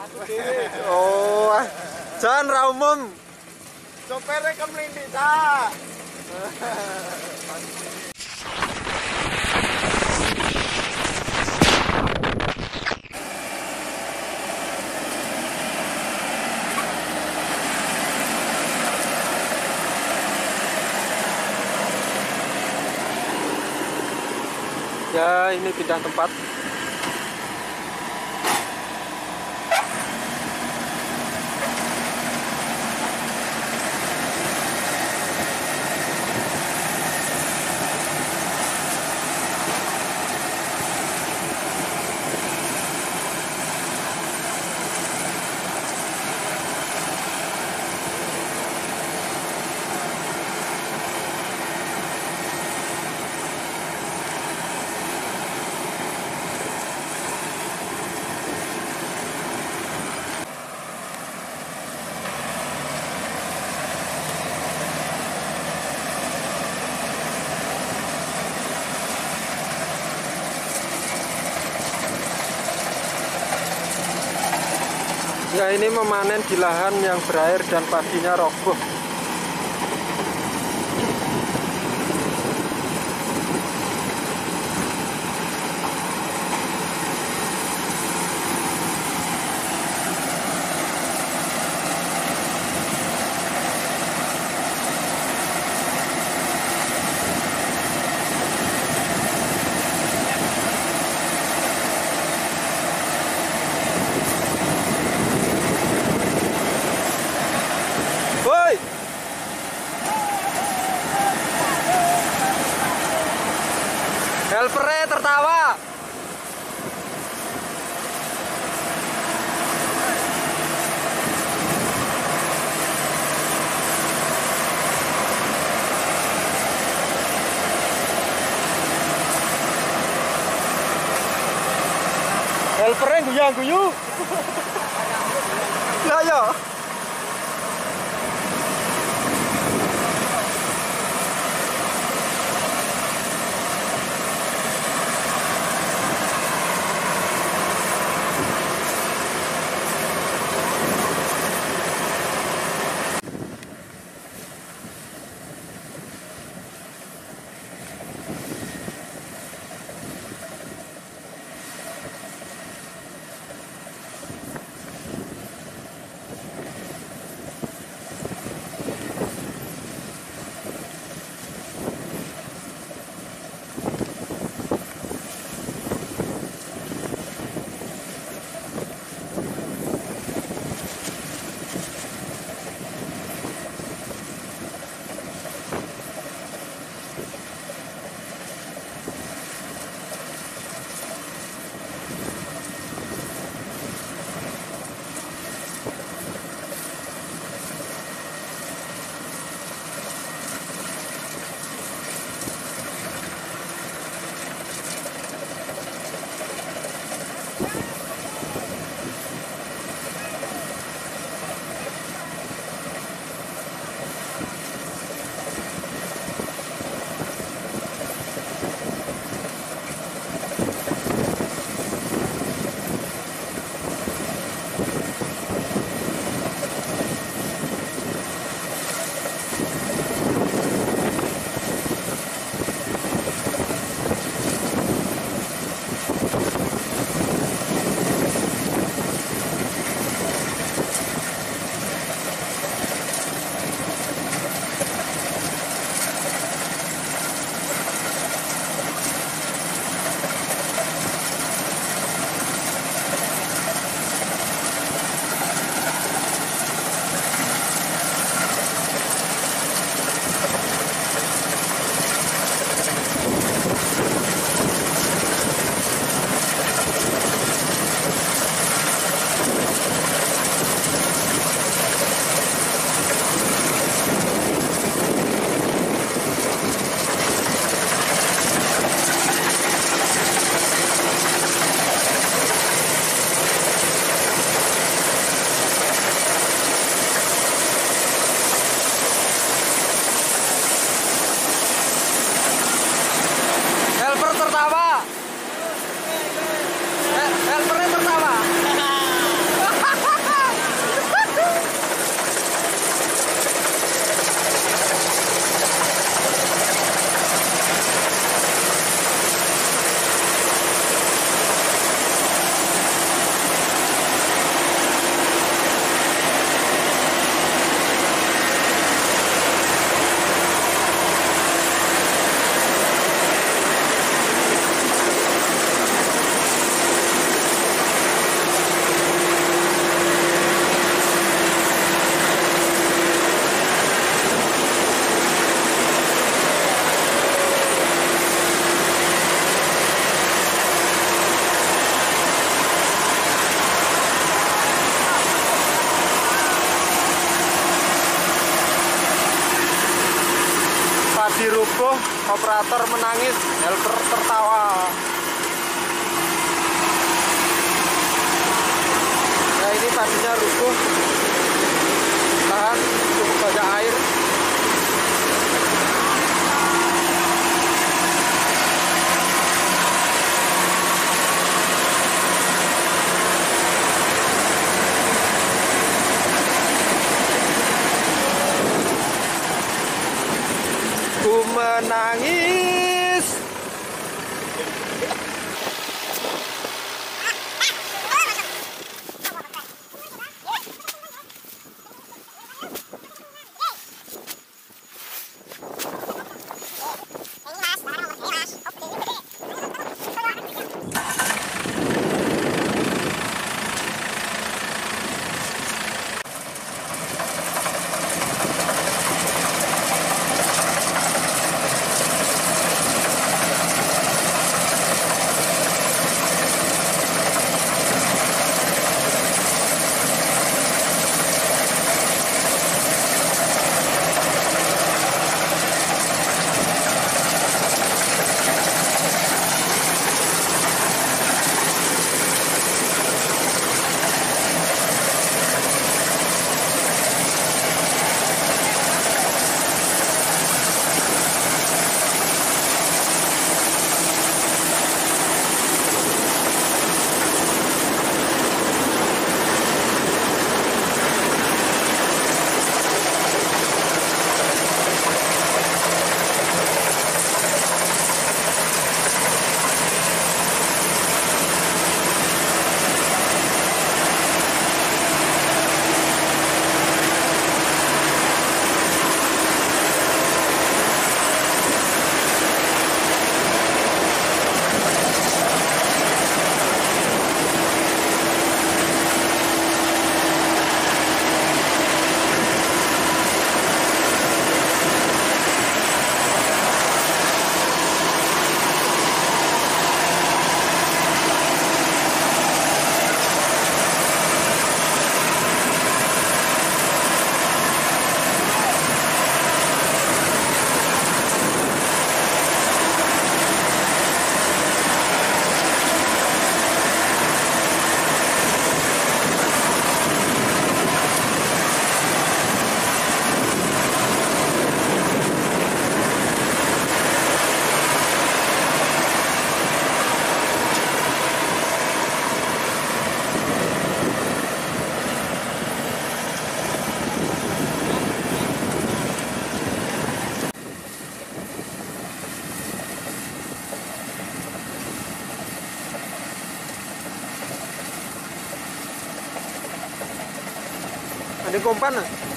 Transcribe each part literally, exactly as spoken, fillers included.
Oh, jangan ra umum. Sopirnya kemelindik, Cak. Ya, ini pindah tempat. Ya, ini memanen di lahan yang berair dan padinya roboh. Woi! Helpernya tertawa. Helpernya guyang-guyu. Lah ya. rubuh, operator menangis, helper tertawa. Nah ini tadinya rubuh, tahan cukup banyak air. Ku menangis. Ada kompan.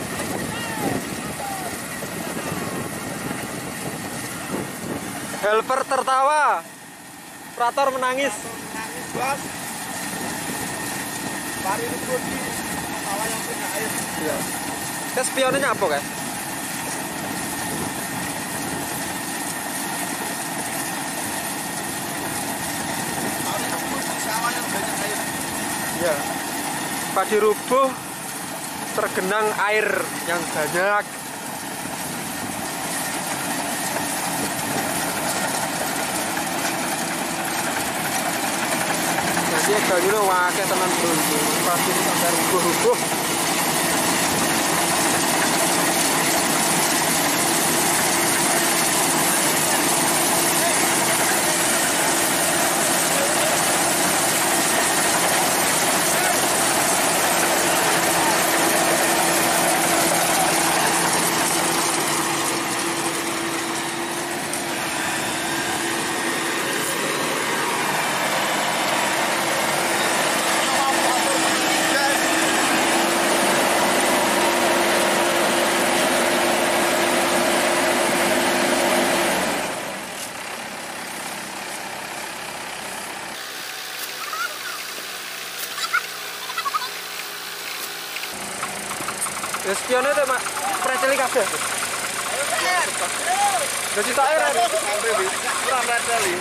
Helper tertawa. Operator menangis. Menangis, Bos. Bari itu di tawa yang punya air. Iya. Tes spionnya apa, kan? Bari itu di sawah yang banyak air. Iya. Padi rubuh tergenang air yang banyak. Jadi banyune wakil tenan beruntung. Padi sampai rubuh-rubuh. Ya spionnya tuh mak preceli kabeh. Jadi tak air. Kurang preceli.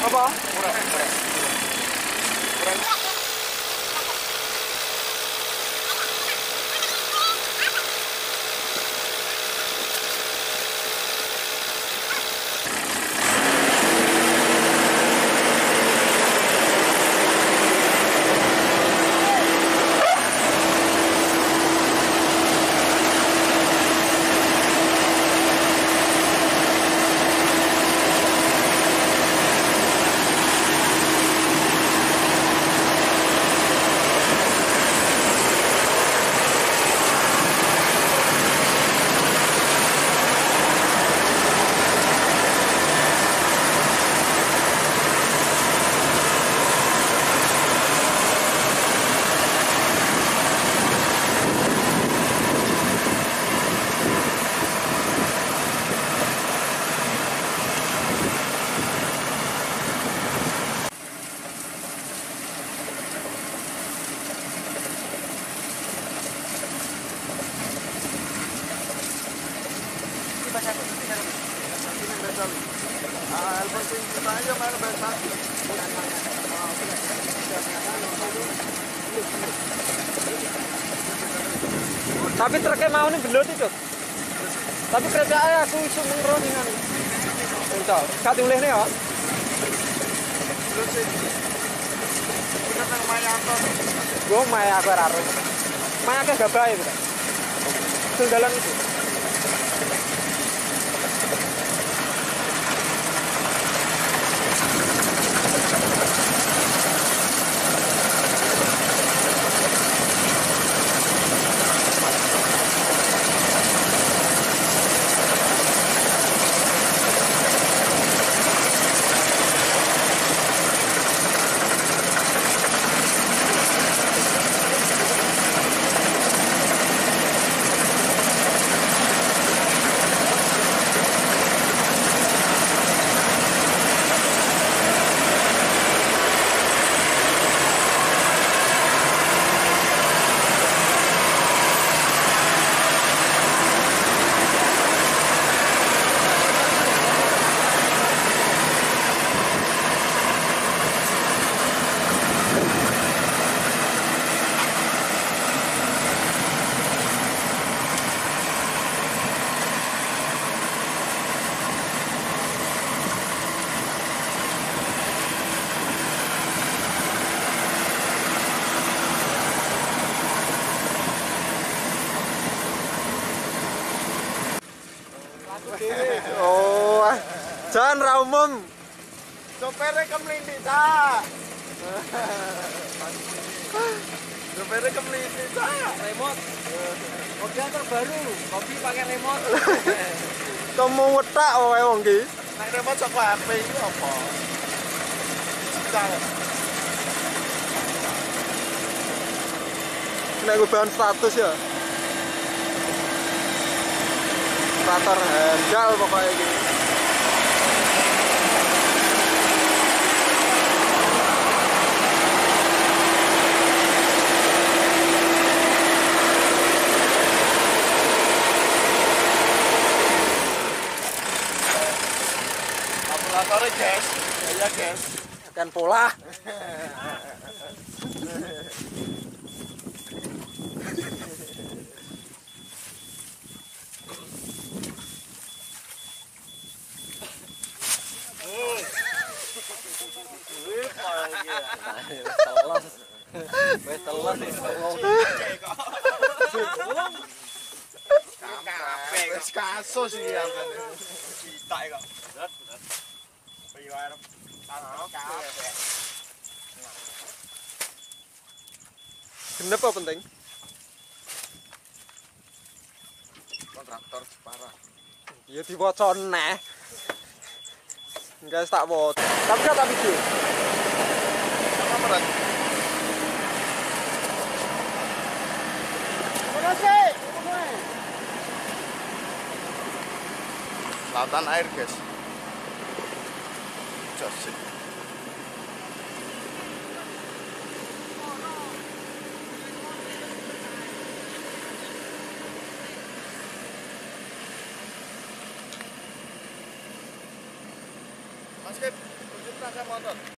Apa? Kurang, kurang. Kurang. Ah, el penting kita aja main biasa. Tapi truknya mau nih belum itu. Tapi kerja aku isu mengroningan. Entah, kau tulis nih ya. Terus sih. Kita nang main apa? Gue main aku raro. Main aku gak baik bukan. Sundalan itu. Oh, jangan raumum. Sopirnya kemelinti, Cak. Sopirnya kemelinti, Cak. Remote. Mobil terbaru, kopi pakai remote. Kamu wetak wae wong iki. Nek remote saka H P iki apa? Cak. Nek gue bahan status ya. Operator handal pokoknya gini. Operatornya guys, ya guys. Akan pola. Telas. Wes telas iki. Wes kasus iki ambane. Kita kok. Zat. Piye arep tanah kabeh. Genep apa penting? Kontraktor parah. Ya diwaca neh. Enggak tak waca. Tapi gak tak video. Kameran. Lautan air, guys. Josik. Mas Kip, tunjukkan. saya motor.